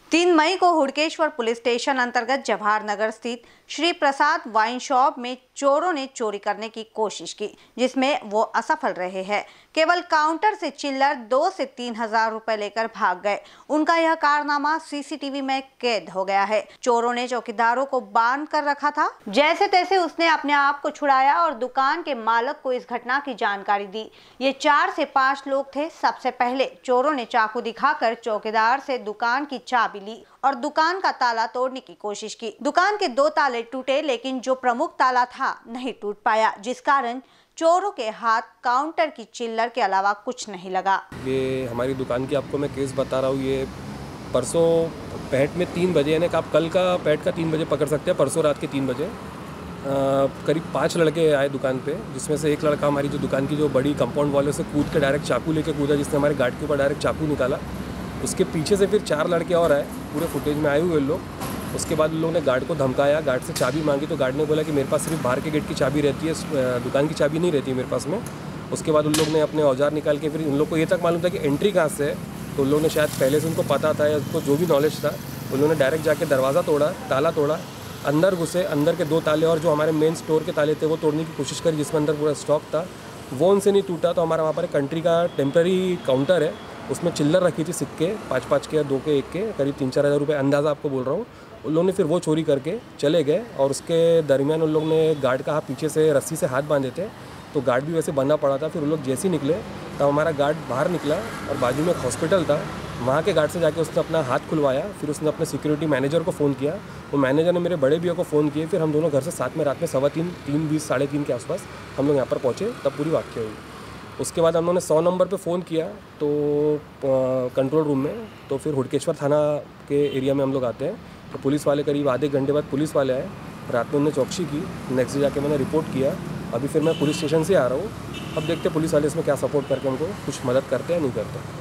3 मई को Hudkeshwar police station अंतर्गत जवाहर नगर स्थित श्री प्रसाद वाइन शॉप में चोरों ने चोरी करने की कोशिश की, जिसमें वो असफल रहे हैं। केवल काउंटर से चिल्लर 2 से 3 हजार रुपए लेकर भाग गए। उनका यह कारनामा सीसीटीवी में कैद हो गया है। चोरों ने चौकीदारों को बांध कर रखा था। जैसे तैसे उसने अपने आप को छुड़ाया और दुकान के मालिक को इस घटना की जानकारी दी। ये 4 से 5 लोग थे। सबसे पहले चोरों ने चाकू दिखाकर चौकीदार से दुकान की चाबी ली और दुकान का ताला तोड़ने की कोशिश की। दुकान के 2 ताले टूटे, लेकिन जो प्रमुख ताला था नहीं टूट पाया, जिस कारण चोरों के हाथ काउंटर की चिल्लर के अलावा कुछ नहीं लगा। ये हमारी दुकान की आपको मैं केस बता रहा हूँ। ये परसों पैट में 3 बजे, यानी आप कल का पैट का 3 बजे पकड़ सकते हैं। परसों रात के 3 बजे करीब 5 लड़के आए दुकान पे, जिसमें से एक लड़का हमारी जो दुकान की जो बड़ी कंपाउंड वाले से कूद के डायरेक्ट चाकू लेके कूदा, जिसने हमारे गार्ड के ऊपर डायरेक्ट चाकू निकाला। उसके पीछे से फिर 4 लड़के और आए, पूरे फुटेज में आए हुए लोग। उसके बाद उन लोगों ने गार्ड को धमकाया, गार्ड से चाबी मांगी तो गार्ड ने बोला कि मेरे पास सिर्फ बाहर के गेट की चाबी रहती है, दुकान की चाबी नहीं रहती है मेरे पास में। उसके बाद उन लोग ने अपने औजार निकाल के, फिर उन लोग को ये तक मालूम था कि एंट्री कहाँ से है, तो उन लोगों ने शायद पहले से उनको पता था या उनको जो भी नॉलेज था, उन्होंने डायरेक्ट जाके दरवाज़ा तोड़ा, ताला तोड़ा, अंदर घुसे। अंदर के 2 ताले और जो हमारे मेन स्टोर के ताले थे वो तोड़ने की कोशिश करी, जिसमें अंदर पूरा स्टॉक था, वो उनसे नहीं टूटा। तो हमारा वहाँ पर एक कंट्री का टेम्प्रेरी काउंटर है, उसमें चिल्लर रखी थी सिक्के 5-5 के, 2 के, 1 के, करीब 3-4 हज़ार रुपये अंदाज़ा आपको बोल रहा हूँ। उन लोगों ने फिर वो चोरी करके चले गए और उसके दरमियान उन लोग ने गार्ड का पीछे से रस्सी से हाथ बांधे थे, तो गार्ड भी वैसे बंधा पड़ा था। फिर उन लोग जैसे ही निकले तब हमारा गार्ड बाहर निकला और बाजू में एक हॉस्पिटल था, वहाँ के गार्ड से जाके उसने अपना हाथ खुलवाया। फिर उसने अपने सिक्योरिटी मैनेजर को फ़ोन किया, वो मैनेजर ने मेरे बड़े भैया को फ़ोन किए। फिर हम दोनों घर से साथ में रात में 3:15, 3:20, 3:30 के आसपास हम लोग यहाँ पर पहुँचे, तब पूरी वाक़या हुई। उसके बाद हम लोगों ने 100 नंबर पे फ़ोन किया तो कंट्रोल रूम में, तो फिर हुड़केश्वर थाना के एरिया में हम लोग आते हैं। तो पुलिस वाले करीब आधे घंटे बाद पुलिस वाले आए, रात में उन्होंने चौकसी की। नेक्स्ट डे जाके मैंने रिपोर्ट किया। अभी फिर मैं पुलिस स्टेशन से आ रहा हूँ। अब देखते पुलिस वाले इसमें क्या सपोर्ट करके हमको कुछ मदद करते हैं नहीं करते।